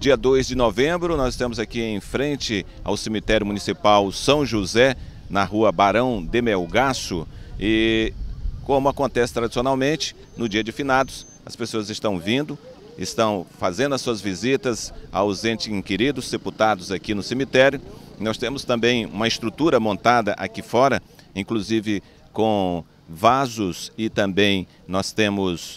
dia 2 de novembro, nós estamos aqui em frente ao cemitério municipal São José, na rua Barão de Melgaço, e como acontece tradicionalmente, no dia de finados, as pessoas estão vindo, estão fazendo as suas visitas aos entes queridos sepultados aqui no cemitério. Nós temos também uma estrutura montada aqui fora, inclusive com vasos, e também nós temos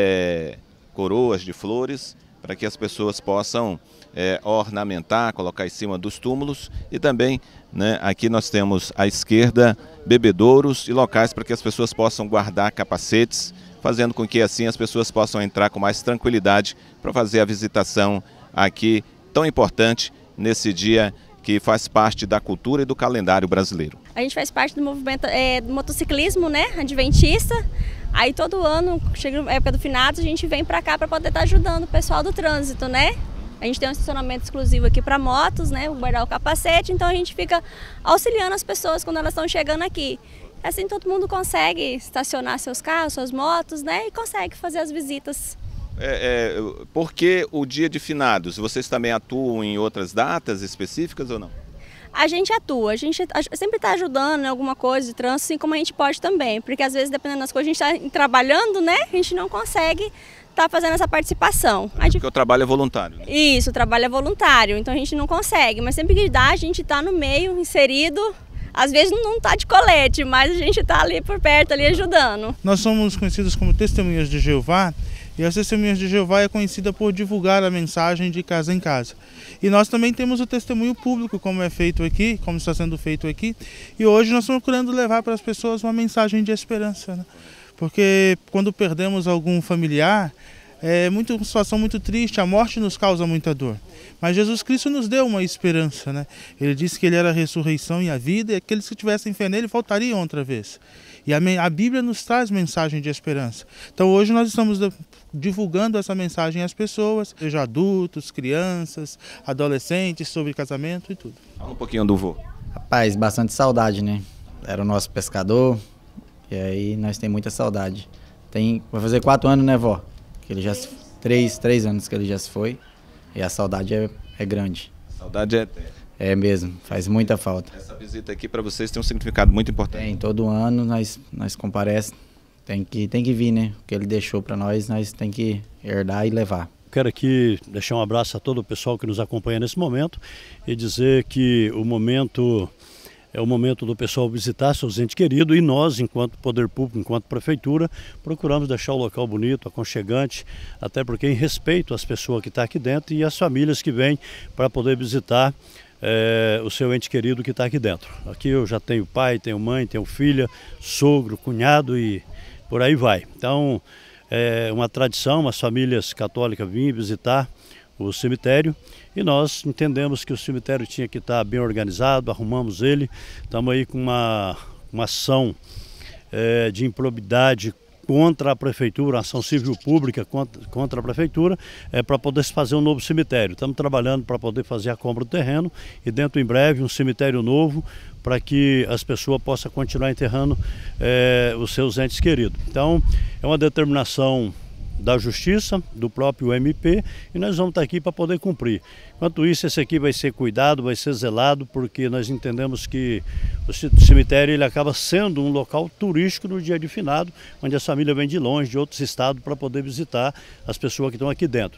coroas de flores para que as pessoas possam ornamentar, colocar em cima dos túmulos. E também, né, aqui nós temos à esquerda bebedouros e locais para que as pessoas possam guardar capacetes, fazendo com que assim as pessoas possam entrar com mais tranquilidade para fazer a visitação aqui tão importante nesse dia que faz parte da cultura e do calendário brasileiro. A gente faz parte do movimento do motociclismo, né, adventista. Aí todo ano, chega a época do finados, a gente vem para cá para poder estar ajudando o pessoal do trânsito, né? A gente tem um estacionamento exclusivo aqui para motos, né, guardar o capacete, então a gente fica auxiliando as pessoas quando elas estão chegando aqui. Assim todo mundo consegue estacionar seus carros, suas motos, né, e consegue fazer as visitas. Por que o dia de finados? Vocês também atuam em outras datas específicas ou não? A gente atua, a gente sempre está ajudando em alguma coisa de trânsito, assim como a gente pode também, porque às vezes, dependendo das coisas, a gente está trabalhando, né, a gente não consegue estar fazendo essa participação. Porque o trabalho é voluntário, né? Isso, o trabalho é voluntário, então a gente não consegue, mas sempre que dá, a gente está no meio, inserido. Às vezes não está de colete, mas a gente está ali por perto, ali ajudando. Nós somos conhecidos como Testemunhas de Jeová, e as Testemunhas de Jeová é conhecida por divulgar a mensagem de casa em casa. E nós também temos o testemunho público, como é feito aqui, como está sendo feito aqui. E hoje nós estamos procurando levar para as pessoas uma mensagem de esperança, né? Porque quando perdemos algum familiar, é uma situação muito triste, a morte nos causa muita dor. Mas Jesus Cristo nos deu uma esperança, né? Ele disse que Ele era a ressurreição e a vida, e aqueles que tivessem fé nele voltariam outra vez. E a Bíblia nos traz mensagem de esperança. Então hoje nós estamos divulgando essa mensagem às pessoas, seja adultos, crianças, adolescentes, sobre casamento e tudo. Fala um pouquinho do vô. Rapaz, bastante saudade, né? Era o nosso pescador, e aí nós temos muita saudade. Vai fazer 4 anos, né, vó? Que ele já 3 anos que ele já se foi, e a saudade é grande. A saudade é eterna. É mesmo, faz muita falta. Essa visita aqui para vocês tem um significado muito importante. Todo ano nós comparecemos, tem que vir, né? O que ele deixou para nós tem que herdar e levar. Quero aqui deixar um abraço a todo o pessoal que nos acompanha nesse momento e dizer que o momento é o momento do pessoal visitar seus entes queridos, e nós, enquanto poder público, enquanto prefeitura, procuramos deixar o local bonito, aconchegante, até porque em respeito às pessoas que estão aqui dentro e às famílias que vêm para poder visitar o seu ente querido que está aqui dentro. Aqui eu já tenho pai, tenho mãe, tenho filha, sogro, cunhado e por aí vai. Então é uma tradição, as famílias católicas vêm visitar o cemitério, e nós entendemos que o cemitério tinha que estar bem organizado, arrumamos ele, estamos aí com uma ação de improbidade contra a prefeitura, ação civil pública contra a prefeitura, para poder se fazer um novo cemitério. Estamos trabalhando para poder fazer a compra do terreno e dentro em breve um cemitério novo para que as pessoas possam continuar enterrando os seus entes queridos. Então é uma determinação da Justiça, do próprio MP, e nós vamos estar aqui para poder cumprir. Enquanto isso, esse aqui vai ser cuidado, vai ser zelado, porque nós entendemos que o cemitério ele acaba sendo um local turístico no dia de finado, onde a família vem de longe, de outros estados, para poder visitar as pessoas que estão aqui dentro.